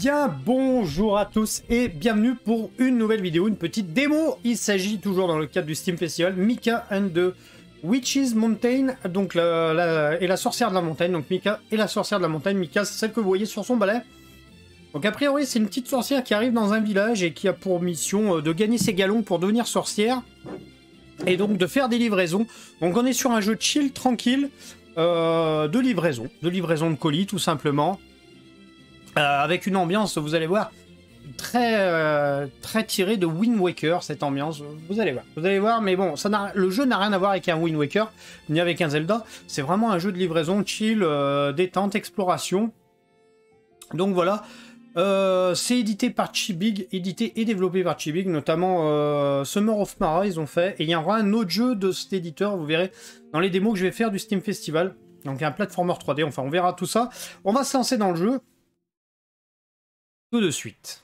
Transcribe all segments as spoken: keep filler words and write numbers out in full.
bien, bonjour à tous et bienvenue pour une nouvelle vidéo, une petite démo. Il s'agit toujours dans le cadre du Steam Festival, Mika and the Witch's Mountain, donc la, la, et la sorcière de la montagne. Donc Mika et la sorcière de la montagne. Mika, c'est celle que vous voyez sur son balai. Donc a priori, c'est une petite sorcière qui arrive dans un village et qui a pour mission de gagner ses galons pour devenir sorcière. Et donc de faire des livraisons. Donc on est sur un jeu chill, tranquille, euh, de livraison. De livraison de colis, tout simplement. Euh, avec une ambiance, vous allez voir, très, euh, très tirée de Wind Waker, cette ambiance. Vous allez voir, vous allez voir, mais bon, ça n'a, le jeu n'a rien à voir avec un Wind Waker, ni avec un Zelda. C'est vraiment un jeu de livraison, chill, euh, détente, exploration. Donc voilà, euh, c'est édité par Chibig, édité et développé par Chibig, notamment euh, Summer of Mara, ils ont fait. Et il y aura un autre jeu de cet éditeur, vous verrez, dans les démos que je vais faire du Steam Festival. Donc un platformer trois D, enfin on verra tout ça. On va se lancer dans le jeu. Tout de suite.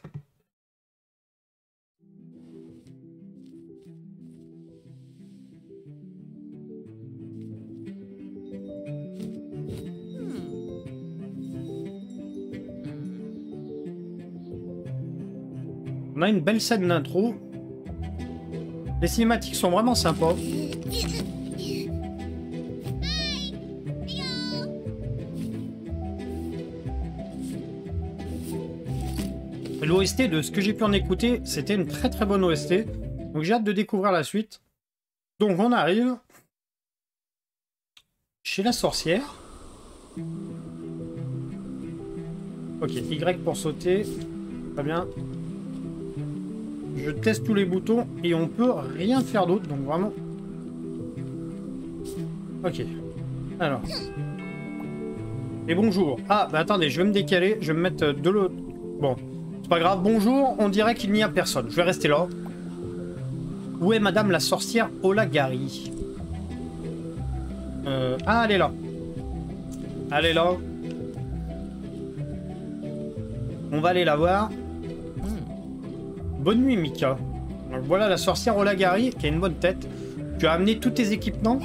On a une belle scène d'intro. Les cinématiques sont vraiment sympas. L'O S T, de ce que j'ai pu en écouter, c'était une très très bonne O S T. Donc j'ai hâte de découvrir la suite. Donc on arrive chez la sorcière. Ok, Y pour sauter. Très bien. Je teste tous les boutons et on peut rien faire d'autre. Donc vraiment... Ok. Alors. Et bonjour. Ah, bah attendez, je vais me décaler. Je vais me mettre de l'autre... Bon. C'est pas grave, bonjour, on dirait qu'il n'y a personne. Je vais rester là. Où est madame la sorcière Olagari? euh, Ah, elle est là. Elle est là. On va aller la voir. Bonne nuit, Mika. Donc voilà la sorcière Olagari, qui a une bonne tête. Tu as amené tous tes équipements?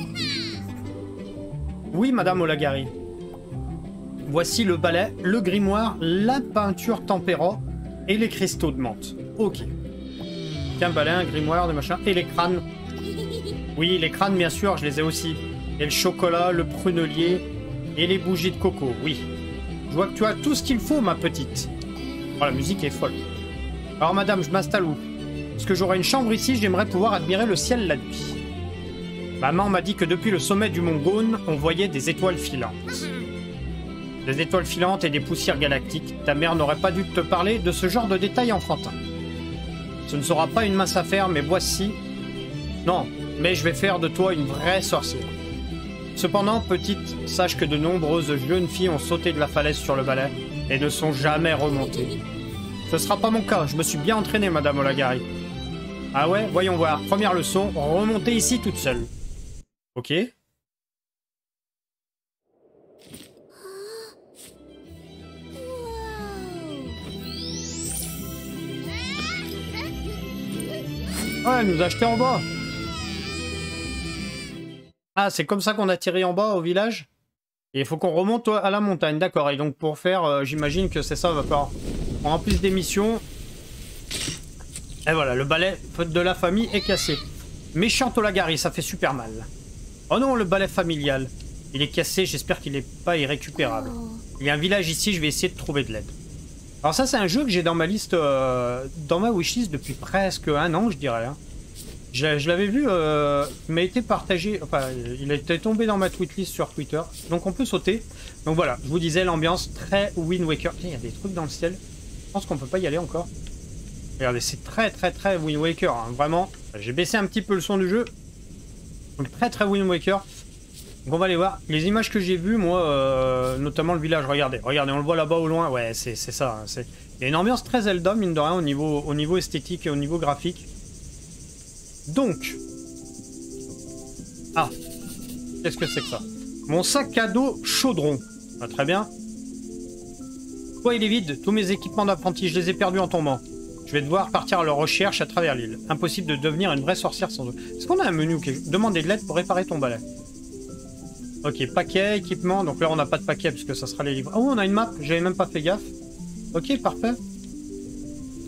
Oui, madame Olagari. Voici le balai, le grimoire, la peinture tempéra et les cristaux de menthe. Ok. Un balai, un grimoire, des machins. Et les crânes. Oui, les crânes, bien sûr, je les ai aussi. Et le chocolat, le prunelier et les bougies de coco. Oui. Je vois que tu as tout ce qu'il faut, ma petite. Oh, la musique est folle. Alors, madame, je m'installe où? Parce que j'aurai une chambre ici, j'aimerais pouvoir admirer le ciel la nuit. Maman m'a dit que depuis le sommet du mont Gaune, on voyait des étoiles filantes. Des étoiles filantes et des poussières galactiques. Ta mère n'aurait pas dû te parler de ce genre de détails enfantins. Ce ne sera pas une mince affaire, mais voici... Non, mais je vais faire de toi une vraie sorcière. Cependant, petite, sache que de nombreuses jeunes filles ont sauté de la falaise sur le balai et ne sont jamais remontées. Ce sera pas mon cas, je me suis bien entraîné, madame Olagari. Ah ouais, voyons voir. Première leçon, remonter ici toute seule. Ok. Ouais, elle nous a acheté en bas. Ah, c'est comme ça qu'on a tiré en bas au village. Et il faut qu'on remonte à la montagne, d'accord. Et donc pour faire, euh, j'imagine que c'est ça, va falloir en plus des missions. Et voilà, le balai de la famille est cassé. Méchante Olagari, ça fait super mal. Oh non, le balai familial. Il est cassé, j'espère qu'il n'est pas irrécupérable. Il y a un village ici, je vais essayer de trouver de l'aide. Alors ça, c'est un jeu que j'ai dans ma liste, euh, dans ma wishlist depuis presque un an, je dirais. Hein. Je, je l'avais vu, euh, il m'a été partagé, enfin, il a été tombé dans ma tweetlist sur Twitter, donc on peut sauter. Donc voilà, je vous disais, l'ambiance très Wind Waker. Il y a des trucs dans le ciel, je pense qu'on peut pas y aller encore. Regardez, c'est très très très Wind Waker, hein, vraiment. J'ai baissé un petit peu le son du jeu, donc très très Wind Waker. Donc on va aller voir les images que j'ai vues, moi, euh, notamment le village. Regardez, regardez, on le voit là-bas au loin. Ouais, c'est ça. Hein, il y a une ambiance très Zelda, mine de rien, au niveau, au niveau esthétique et au niveau graphique. Donc, ah, qu'est-ce que c'est que ça? Mon sac à dos chaudron. Ah, très bien. Quoi, il est vide? Tous mes équipements d'apprenti, je les ai perdus en tombant. Je vais devoir partir à leur recherche à travers l'île. Impossible de devenir une vraie sorcière sans eux. Est-ce qu'on a un menu qui est... Demander de l'aide pour réparer ton balai. Ok, paquet, équipement. Donc là, on n'a pas de paquet parce que ça sera les livres. Oh, on a une map. J'avais même pas fait gaffe. Ok, parfait.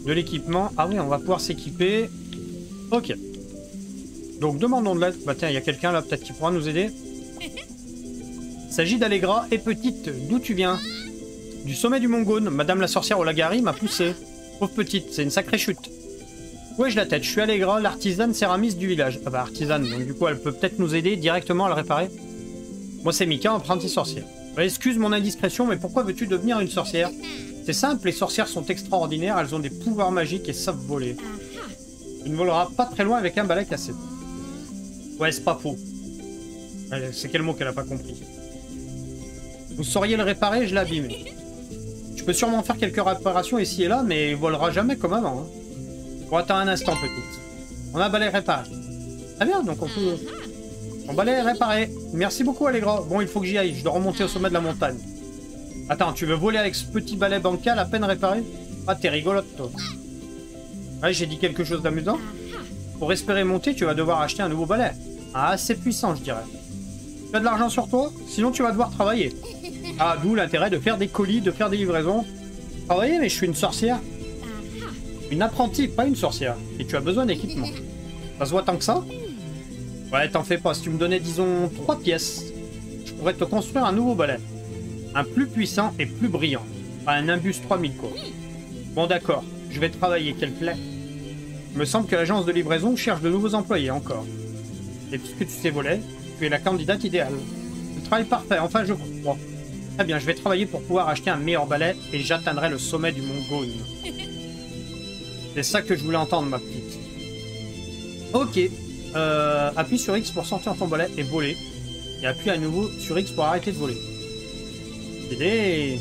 De l'équipement. Ah oui, on va pouvoir s'équiper. Ok. Donc, demandons de l'aide. Bah tiens, il y a quelqu'un là, peut-être qui pourra nous aider. Il s'agit d'Allegra et petite. D'où tu viens? Du sommet du Mont Gaune. Madame la sorcière Olagari m'a poussé. Pauvre petite, c'est une sacrée chute. Où ai-je la tête? Je suis Allegra, l'artisane céramiste du village. Ah bah, artisane, donc du coup, elle peut peut-être nous aider directement à le réparer. Moi, c'est Mika, apprenti sorcière. Bah, excuse mon indiscrétion, mais pourquoi veux-tu devenir une sorcière? C'est simple, les sorcières sont extraordinaires, elles ont des pouvoirs magiques et savent voler. Tu ne voleras pas très loin avec un balai cassé. Ouais, c'est pas faux. C'est quel mot qu'elle a pas compris? Vous sauriez le réparer, je l'ai abîmé. Tu peux sûrement faire quelques réparations ici et là, mais il volera jamais comme avant. Hein. Bon, attends un instant, petite. On a un balai réparé. Très bien, donc on peut... Mon balai est réparé. Merci beaucoup, Allegra. Bon, il faut que j'y aille. Je dois remonter au sommet de la montagne. Attends, tu veux voler avec ce petit balai bancal à peine réparé? Ah, t'es rigolote, toi. Ouais, j'ai dit quelque chose d'amusant. Pour espérer monter, tu vas devoir acheter un nouveau balai. Ah, assez puissant, je dirais. Tu as de l'argent sur toi? Sinon, tu vas devoir travailler. Ah, d'où l'intérêt de faire des colis, de faire des livraisons. Travailler, mais je suis une sorcière. Une apprentie, pas une sorcière. Et tu as besoin d'équipement. Ça se voit tant que ça? Ouais, t'en fais pas. Si tu me donnais, disons, trois pièces, je pourrais te construire un nouveau balai. Un plus puissant et plus brillant. Pas un Nimbus trois mille, quoi. Bon, d'accord. Je vais travailler, quelle plaît. Il me semble que l'agence de livraison cherche de nouveaux employés, encore. Et puisque tu sais voler, tu es la candidate idéale. Le travail parfait, enfin, je crois. Très bien, je vais travailler pour pouvoir acheter un meilleur balai et j'atteindrai le sommet du Mont Gaune. C'est ça que je voulais entendre, ma petite. Ok. Euh, appuie sur X pour sortir ton balai et voler. Et appuie à nouveau sur X pour arrêter de voler. Idée.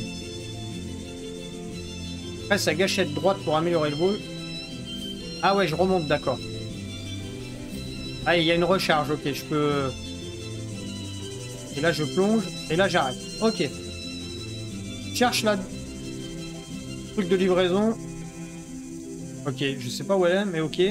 Presse la gâchette droite pour améliorer le vol. Ah ouais, je remonte, d'accord. Ah, il y a une recharge, ok, je peux... Et là, je plonge, et là, j'arrête. Ok. Cherche la... truc de livraison. Ok, je sais pas où elle est, mais ok.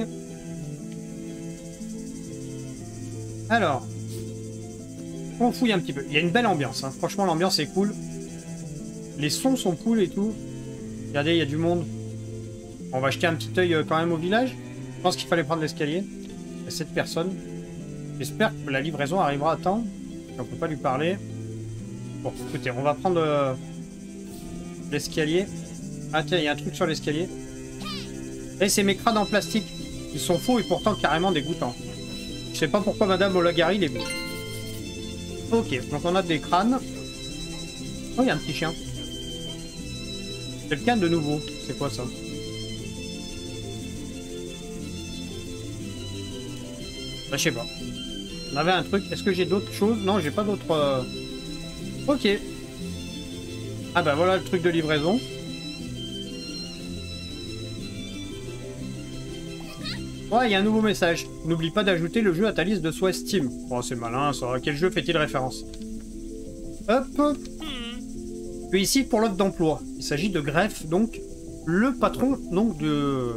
Alors. On fouille un petit peu. Il y a une belle ambiance, hein. Franchement, l'ambiance est cool. Les sons sont cool et tout. Regardez, il y a du monde. On va jeter un petit œil quand même au village. Je pense qu'il fallait prendre l'escalier. Il y a sept personnes. J'espère que la livraison arrivera à temps. On peut pas lui parler. Bon, écoutez, on va prendre euh, l'escalier. Ah tiens, il y a un truc sur l'escalier. Et c'est mes crânes en plastique. Ils sont faux et pourtant carrément dégoûtants. Je sais pas pourquoi Madame Olagari les veut. Ok, donc on a des crânes. Oh, il y a un petit chien. Quelqu'un de nouveau. C'est quoi ça? Bah, je sais pas. On avait un truc. Est-ce que j'ai d'autres choses? Non, j'ai pas d'autres... Euh... Ok. Ah bah voilà le truc de livraison. Ouais, il y a un nouveau message. N'oublie pas d'ajouter le jeu à ta liste de souhaits Steam. Oh, c'est malin ça. À quel jeu fait-il référence? Hop. Je suis ici pour l'offre d'emploi. Il s'agit de Greffe, donc le patron donc de...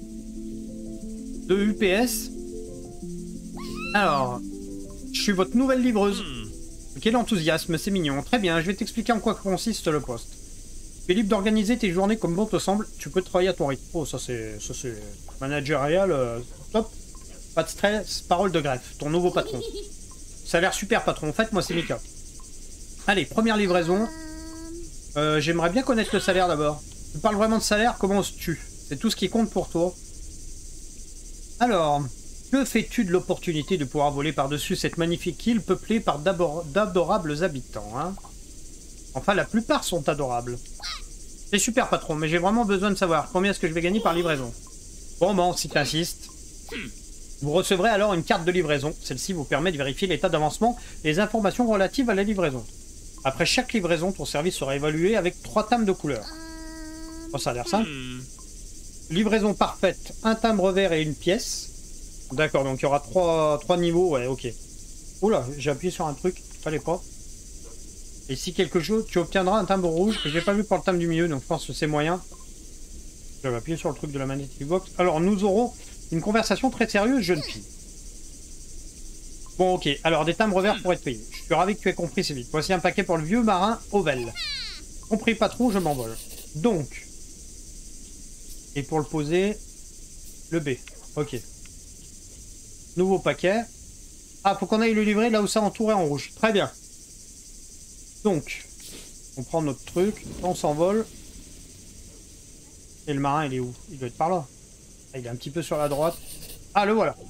de U P S. Alors, je suis votre nouvelle livreuse. Quel enthousiasme, c'est mignon. Très bien, je vais t'expliquer en quoi consiste le poste. Tu es libre d'organiser tes journées comme bon te semble. Tu peux travailler à ton rythme. Oh, ça c'est... ça c'est... managérial, euh, top. Pas de stress, parole de Greffe, ton nouveau patron. Ça a l'air super, patron. En fait, moi c'est Mika. Allez, première livraison. Euh, J'aimerais bien connaître le salaire d'abord. Tu parles vraiment de salaire, comment oses-tu? C'est tout ce qui compte pour toi. Alors... que fais-tu de l'opportunité de pouvoir voler par-dessus cette magnifique île peuplée par d'adorables habitants, hein? Enfin, la plupart sont adorables. C'est super, patron, mais j'ai vraiment besoin de savoir combien est-ce que je vais gagner par livraison. Bon, bon, si t'insistes. Vous recevrez alors une carte de livraison. Celle-ci vous permet de vérifier l'état d'avancement et les informations relatives à la livraison. Après chaque livraison, ton service sera évalué avec trois timbres de couleur. Oh, ça a l'air simple. Livraison parfaite, un timbre vert et une pièce. D'accord, donc il y aura trois, trois niveaux, ouais, ok. Oula, j'ai appuyé sur un truc, fallait pas. Et si quelque chose, tu obtiendras un timbre rouge, que j'ai pas vu pour le timbre du milieu, donc je pense que c'est moyen. J'avais appuyé sur le truc de la manette Xbox. Alors, nous aurons une conversation très sérieuse, jeune fille. Bon, ok, alors des timbres verts pour être payés. Je suis ravi que tu aies compris si vite. Voici un paquet pour le vieux marin Ovel. Compris, patron, je m'envole. Donc... Et pour le poser, le B. Ok. Nouveau paquet. Ah, faut qu'on aille le livrer là où ça entouré en rouge. Très bien. Donc, on prend notre truc, on s'envole. Et le marin, il est où? Il doit être par là. Ah, il est un petit peu sur la droite. Ah, le voilà.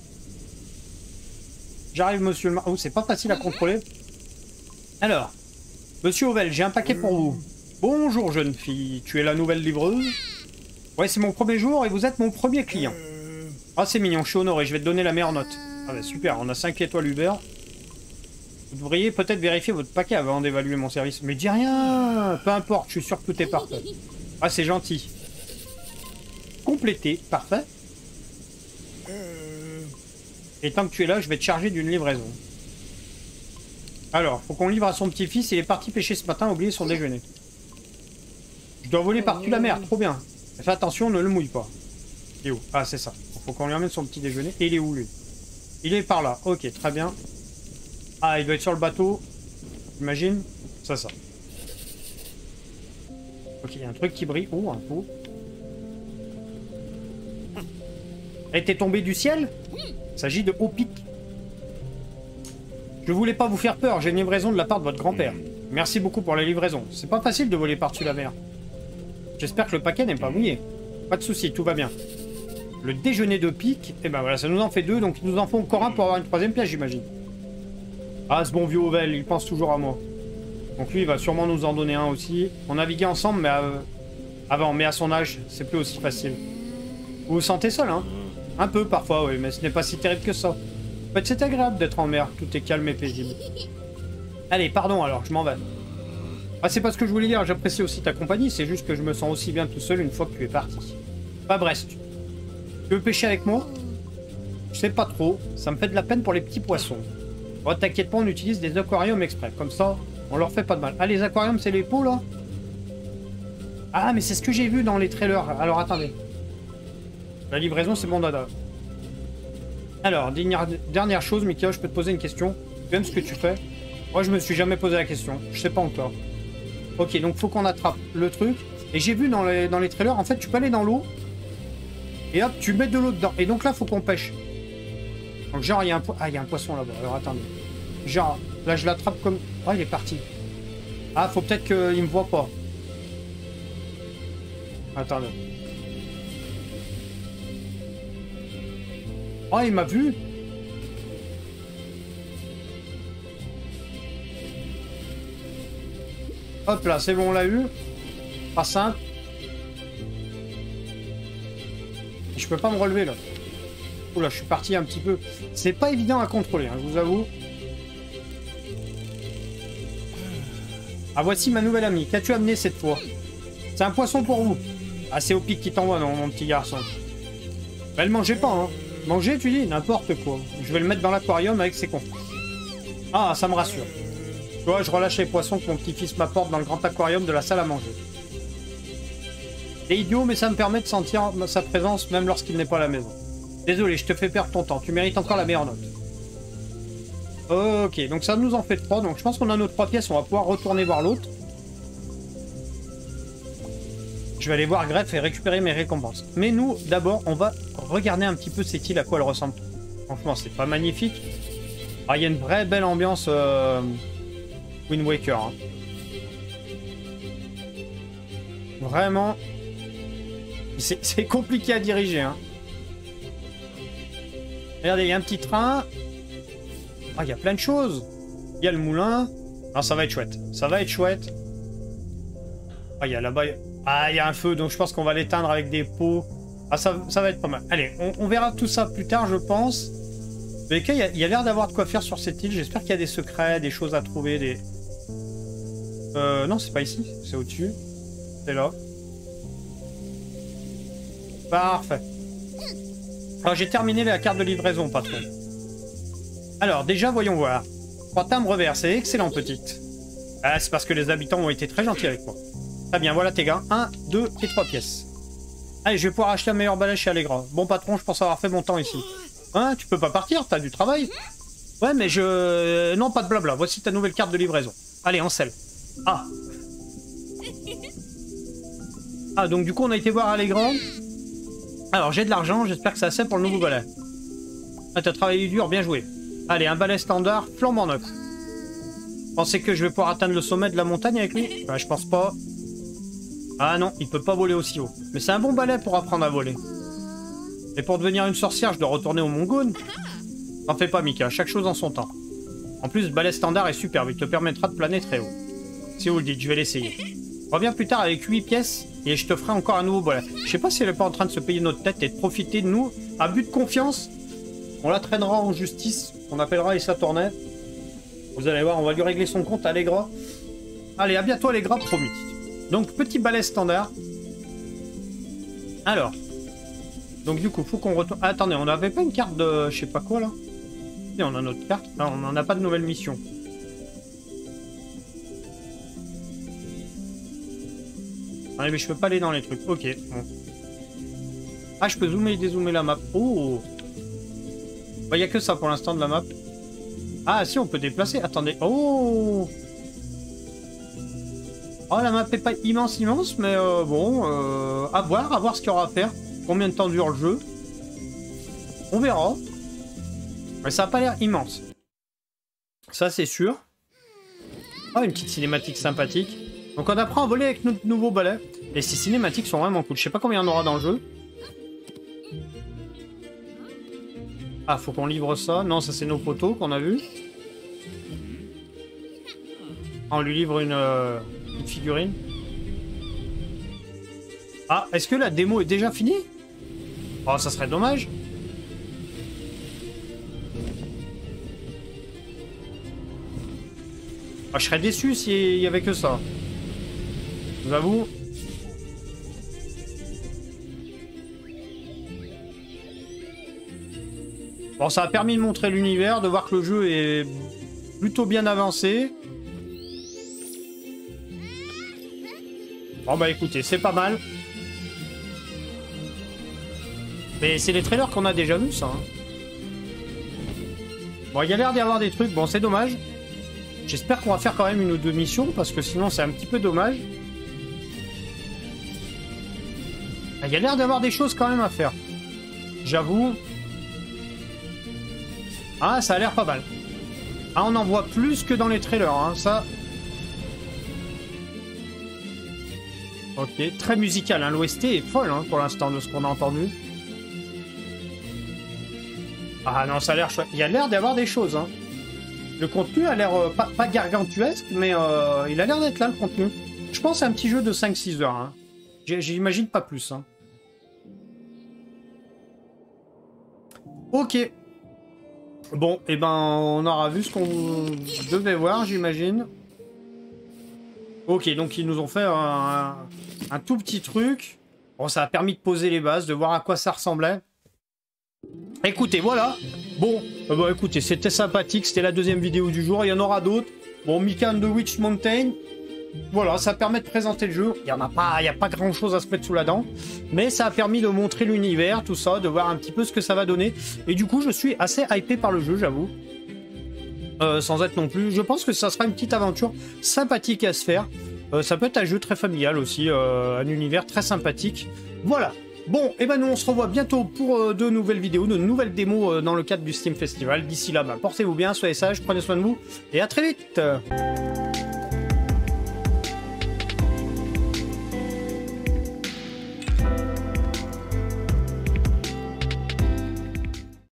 J'arrive, monsieur le marin. Oh, c'est pas facile à contrôler. Alors, monsieur Ovel, j'ai un paquet pour vous. Bonjour, jeune fille. Tu es la nouvelle livreuse? Ouais, c'est mon premier jour et vous êtes mon premier client. Ah, c'est mignon, je suis honoré. Je vais te donner la meilleure note. Ah, bah super, on a cinq étoiles Uber. Vous devriez peut-être vérifier votre paquet avant d'évaluer mon service. Mais dis rien. Peu importe, je suis sûr que tout est parfait. Ah, c'est gentil. Complété, parfait. Et tant que tu es là, je vais te charger d'une livraison. Alors, faut qu'on livre à son petit-fils. Il est parti pêcher ce matin, oublié son déjeuner. Je dois voler par-dessus la mer, trop bien. Fais attention, ne le mouille pas. Il est où? Ah, c'est ça. Faut qu'on lui emmène son petit déjeuner. Et il est où, lui? Il est par là. Ok, très bien. Ah, il doit être sur le bateau. J'imagine. Ça, ça. Ok, il y a un truc qui brille. Oh, un pot. Elle t'est tombée du ciel? Il s'agit de haut pic. Je voulais pas vous faire peur. J'ai une livraison de la part de votre grand-père. Merci beaucoup pour la livraison. C'est pas facile de voler par-dessus la mer. J'espère que le paquet n'est pas mouillé. Pas de soucis, tout va bien. Le déjeuner de pique, et ben voilà, ça nous en fait deux, donc il nous en faut encore un pour avoir une troisième pièce, j'imagine. Ah, ce bon vieux Ovel, il pense toujours à moi. Donc lui, il va sûrement nous en donner un aussi. On naviguait ensemble, mais euh, avant, mais à son âge, c'est plus aussi facile. Vous vous sentez seul, hein? Un peu parfois, oui, mais ce n'est pas si terrible que ça. En fait, c'est agréable d'être en mer, tout est calme et paisible. Allez, pardon alors, je m'en vais. Ah, c'est pas ce que je voulais dire, j'apprécie aussi ta compagnie, c'est juste que je me sens aussi bien tout seul une fois que tu es parti. Pas Brest. Tu veux pêcher avec moi? Je sais pas trop, ça me fait de la peine pour les petits poissons. Oh, t'inquiète pas, on utilise des aquariums exprès, comme ça, on leur fait pas de mal. Ah, les aquariums, c'est les pots, là? Ah, mais c'est ce que j'ai vu dans les trailers. Alors, attendez. La livraison, c'est mon dada. Alors, dernière, dernière chose, Mika, je peux te poser une question. Tu aimes ce que tu fais? Moi, je me suis jamais posé la question. Je sais pas encore. Ok, donc faut qu'on attrape le truc. Et j'ai vu dans les, dans les trailers, en fait, tu peux aller dans l'eau. Et hop, tu mets de l'eau dedans. Et donc là, faut qu'on pêche. Donc genre, il y a un, po ah, il y a un poisson là-bas. Alors, attendez. Genre, là, je l'attrape comme... Oh, il est parti. Ah, faut peut-être qu'il me voit pas. Attendez. Oh, il m'a vu. Hop là, c'est bon, on l'a eu. Pas simple. Je peux pas me relever là. Oula, je suis parti un petit peu. C'est pas évident à contrôler, hein, je vous avoue. Ah, voici ma nouvelle amie. Qu'as-tu amené cette fois? C'est un poisson pour vous. Ah, c'est au pic qui t'envoie, non, mon petit garçon. Bah, le mangez pas, hein. Manger, tu dis? N'importe quoi. Je vais le mettre dans l'aquarium avec ses confrères. Ah, ça me rassure. Tu vois, je relâche les poissons que mon petit-fils m'apporte dans le grand aquarium de la salle à manger. C'est idiot, mais ça me permet de sentir sa présence même lorsqu'il n'est pas à la maison. Désolé, je te fais perdre ton temps. Tu mérites encore la meilleure note. Ok, donc ça nous en fait trois. Donc je pense qu'on a nos trois pièces. On va pouvoir retourner voir l'autre. Je vais aller voir Greff et récupérer mes récompenses. Mais nous, d'abord, on va regarder un petit peu cette île, à quoi elle ressemble. Franchement, c'est pas magnifique. Ah, il y a une vraie belle ambiance euh... Wind Waker. Hein. Vraiment. C'est compliqué à diriger. Hein. Regardez, il y a un petit train. Ah, il y a plein de choses. Il y a le moulin. Ah, ça va être chouette. Ça va être chouette. Ah, il y a là-bas... Ah, il y a un feu, donc je pense qu'on va l'éteindre avec des pots. Ah, ça, ça va être pas mal. Allez, on, on verra tout ça plus tard, je pense. Mais il y a, il y a l'air d'avoir de quoi faire sur cette île. J'espère qu'il y a des secrets, des choses à trouver, des... Euh, non, c'est pas ici. C'est au-dessus. C'est là. Parfait. Alors, j'ai terminé la carte de livraison, patron. Alors, déjà, voyons voir. Trois timbres verts, c'est excellent, petite. Ah, c'est parce que les habitants ont été très gentils avec moi. Très bien, voilà tes gars. Un, deux et trois pièces. Allez, je vais pouvoir acheter un meilleur balai chez Allegra. Bon, patron, je pense avoir fait mon temps ici. Hein, tu peux pas partir, t'as du travail. Ouais, mais je... Non, pas de blabla. Voici ta nouvelle carte de livraison. Allez, en selle. Ah. Ah, donc du coup, on a été voir Allegra. Alors, j'ai de l'argent, j'espère que c'est assez pour le nouveau balai. Ah, t'as travaillé dur, bien joué. Allez, un balai standard, flambant neuf. Pensez que je vais pouvoir atteindre le sommet de la montagne avec lui? Bah, je pense pas. Ah non, il peut pas voler aussi haut. Mais c'est un bon balai pour apprendre à voler. Et pour devenir une sorcière, je dois retourner au Mongoon. T'en fais pas, Mika, chaque chose en son temps. En plus, le balai standard est superbe, il te permettra de planer très haut. Si vous le dites, je vais l'essayer. Reviens plus tard avec huit pièces et je te ferai encore un nouveau balai. Je sais pas si elle est pas en train de se payer notre tête et de profiter de nous à but de confiance. On la traînera en justice, on appellera Issa Tournette. Vous allez voir, on va lui régler son compte à Allegra. Allez, à bientôt Allegra, promis. Donc, petit balai standard. Alors. Donc, du coup, faut qu'on retourne... Ah, attendez, on n'avait pas une carte de... Je sais pas quoi, là. Et on a notre carte. Ah, on n'en a pas de nouvelle mission. Allez, mais je peux pas aller dans les trucs. Ok, bon. Ah, je peux zoomer et dézoomer la map. Oh! Il n'y a que ça pour l'instant de la map. Ah, si, on peut déplacer. Attendez. Oh! Oh, la map est pas immense, immense, mais euh, bon, euh, à voir, à voir ce qu'il y aura à faire. Combien de temps dure le jeu? On verra. Mais ça n'a pas l'air immense. Ça, c'est sûr. Oh, une petite cinématique sympathique. Donc, on apprend à voler avec notre nouveau balai. Et ces cinématiques sont vraiment cool. Je sais pas combien il y en aura dans le jeu. Ah, faut qu'on livre ça. Non, ça, c'est nos poteaux qu'on a vus. Ah, on lui livre une... Euh... une figurine. Ah, est-ce que la démo est déjà finie? Oh, ça serait dommage. Ah, je serais déçu s'il y avait que ça. Je vous avoue. Bon, ça a permis de montrer l'univers, de voir que le jeu est plutôt bien avancé. Bon bah écoutez, c'est pas mal. Mais c'est les trailers qu'on a déjà vus, ça. Hein. Bon, il y a l'air d'y avoir des trucs. Bon, c'est dommage. J'espère qu'on va faire quand même une ou deux missions, parce que sinon c'est un petit peu dommage. Il y a l'air d'avoir des choses quand même à faire. J'avoue. Ah, ça a l'air pas mal. Ah, on en voit plus que dans les trailers, hein, ça... Ok, très musical, hein. L'O S T est folle hein, pour l'instant de ce qu'on a entendu. Ah non, ça a l'air chouette. Il y a l'air d'avoir des choses. Hein. Le contenu a l'air euh, pas, pas gargantuesque, mais euh, il a l'air d'être là, le contenu. Je pense à un petit jeu de cinq six heures. Hein. J'imagine pas plus. Hein. Ok. Bon, et eh ben, on aura vu ce qu'on devait voir, j'imagine. Ok, donc ils nous ont fait un, un tout petit truc. Bon, ça a permis de poser les bases, de voir à quoi ça ressemblait. Écoutez, voilà. Bon, euh, bah, écoutez, c'était sympathique. C'était la deuxième vidéo du jour. Il y en aura d'autres. Bon, Mika and the Witch Mountain. Voilà, ça permet de présenter le jeu. Il n'y en a pas, il n'y a pas grand chose à se mettre sous la dent. Mais ça a permis de montrer l'univers, tout ça, de voir un petit peu ce que ça va donner. Et du coup, je suis assez hypé par le jeu, j'avoue. Euh, sans être non plus. Je pense que ça sera une petite aventure sympathique à se faire. Euh, ça peut être un jeu très familial aussi, euh, un univers très sympathique. Voilà. Bon, et ben nous on se revoit bientôt pour euh, de nouvelles vidéos, de nouvelles démos euh, dans le cadre du Steam Festival. D'ici là, bah, portez-vous bien, soyez sages, prenez soin de vous et à très vite.